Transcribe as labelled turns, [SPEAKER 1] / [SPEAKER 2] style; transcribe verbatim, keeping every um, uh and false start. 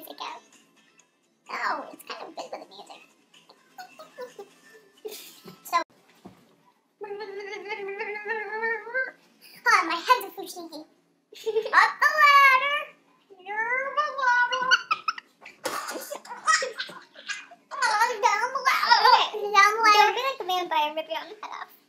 [SPEAKER 1] music out. Oh, it's kind of big with the music. So, oh, my head's a fushigi. Up the ladder. You're the ladder. Oh, down the ladder. Okay, down the ladder. Don't be like the vampire, rip your own head off.